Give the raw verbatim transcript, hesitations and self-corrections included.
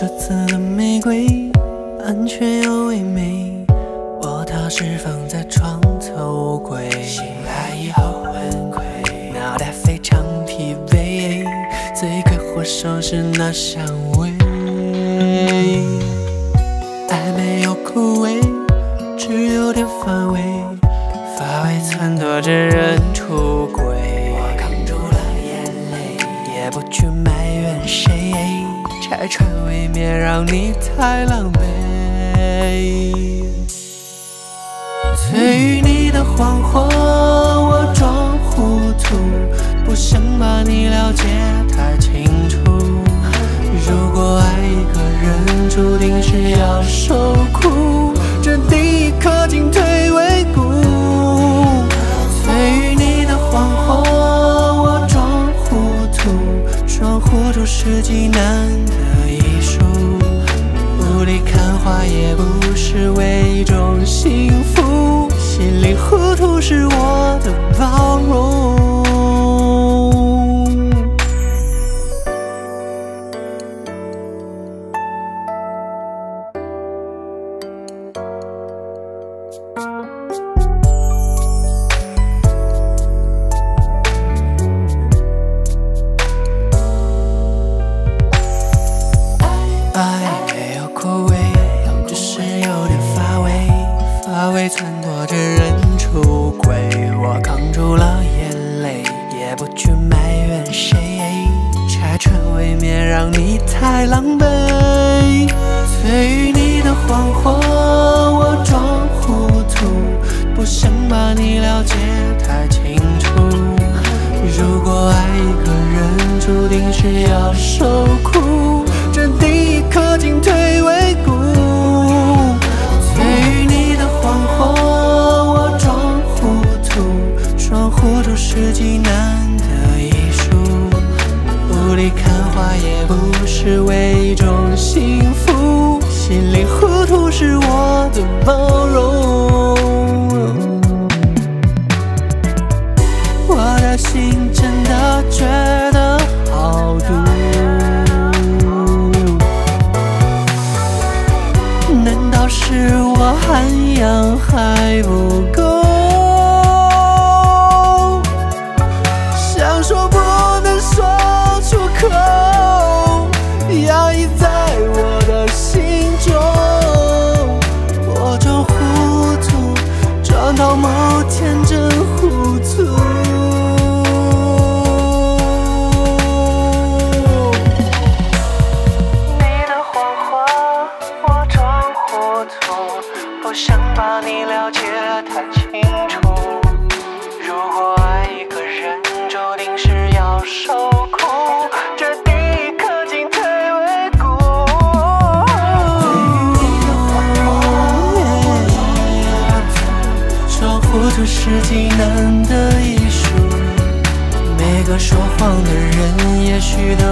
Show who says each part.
Speaker 1: 折刺的玫瑰，安全又唯美。我踏实放在床头柜，醒来以后很困，脑袋非常疲惫，罪魁祸首是那香味。爱没有枯萎，只有点乏味，乏味撺掇着人出轨。我扛住了眼泪，也不去埋怨谁，拆穿未免让你太狼狈。对于你的谎话，我装糊涂，不想把你了解太清楚。如果爱一个人，注定是要受苦，这第一刻进退维谷。对于你的谎话，我装糊涂，装糊涂是极难的艺术。雾里看花也不失为一种幸福，稀里糊涂是我的包容。乏味撺掇着人出轨，我扛住了眼泪，也不去埋怨谁，拆穿未免让你太狼狈。对于你的谎话，我装糊涂，不想把你了解太清楚。如果爱一个人，注定是要受苦，这第一刻进退维谷。对于你的谎话，我装糊涂，装糊涂是极难的艺术。雾里看花也不失为一种幸福，稀里糊涂是我的包容。我的心真的觉得好毒，难道是我涵养还不够？想说不能说出口，压抑在我的心中。我装糊涂，装到某天真糊涂。不想把你了解太清楚，如果爱一个人，注定是要受苦，这第一刻进退维谷。对于你的谎话，装糊涂是极难的艺术。每个说谎的人，也许都